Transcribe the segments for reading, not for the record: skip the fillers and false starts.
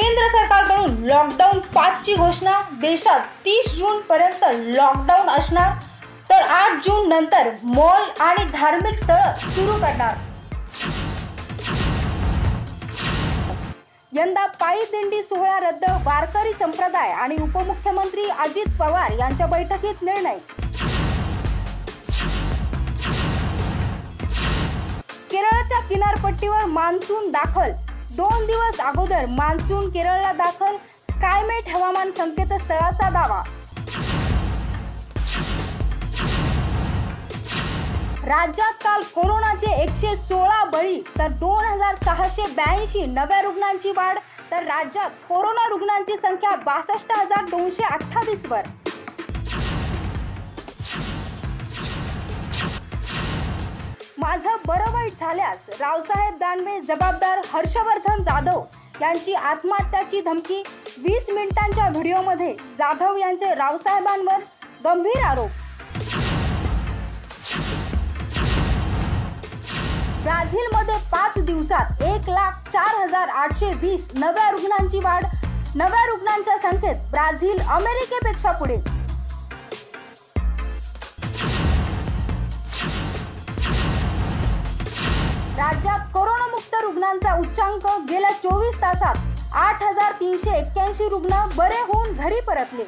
केंद्र सरकारकडून लॉकडाऊन 5 ची घोषणा। देशात 30 जून पर्यंत लॉकडाऊन असणार, तर 8 जून नंतर मॉल आणि धार्मिक स्थळ सुरू करणार। यंदा पायी दिंडी सोहळा रद्द, वारकरी संप्रदाय आणि उपमुख्यमंत्री अजित पवार यांच्या बैठकीत निर्णय। केरळच्या किनारपट्टीवर मान्सून दाखल, 2 दिवस अगोदर मान्सून केरळला दाखल, स्कायमेट हवामान संकेतस्थळाचा दावा। राज्यात काल कोरोनाचे 116 बळी तर 2682 नव्या रुग्णांची वाढ, तर राज्यात कोरोना रुग्णांची संख्या 62,228 वर। माझं बरं वाईट झाल्यास रावसाहेब दानवे जबाबदार, हर्षवर्धन जाधव यांची आत्महत्याची धमकी। 20 मिनिटांच्या व्हिडिओमध्ये जाधव यांचे रावसाहेबांवर गंभीर आरोप। ब्राझीलमध्ये 5 दिवसात 1,04,820 नव्या रुग्णांची वाढ, नव्या रुग्णांच्या संख्येत ब्राझील अमेरिकेपेक्षा पुढे। राज्यात कोरोनामुक्त रुग्णांचा उच्चांक, गेल्या 24 तासात 8,381 रुग्ण बरे होऊन घरी परतले।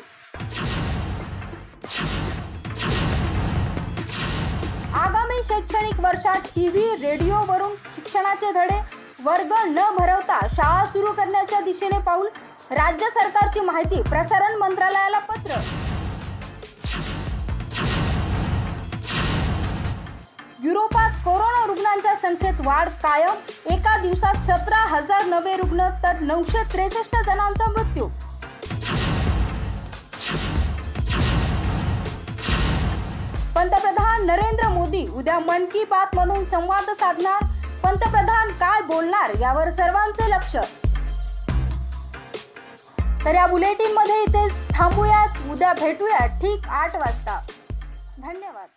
आगामी शैक्षणिक वर्षात टीव्ही रेडिओवरून शिक्षणाचे धडे, वर्ग न भरवता शाळा सुरू करण्याच्या दिशेने पाऊल, राज्य सरकारची माहिती प्रसारण मंत्रालयाला पत्र। युरोपात कोरोना रुग्णांच्या संख्येत वाढ कायम, एका दिवसात 17,000 नवे रुग्ण तर 963 जणांचा मृत्यू। पंतप्रधान नरेंद्र मोदी उद्या मन की बात मधून संवाद साधणार, पंतप्रधान काय बोलणार यावर सर्वांचे लक्ष। तर या बुलेटिन मध्ये इथेच थांबूयात, उद्या भेटूया ठीक 8 वाजता। धन्यवाद।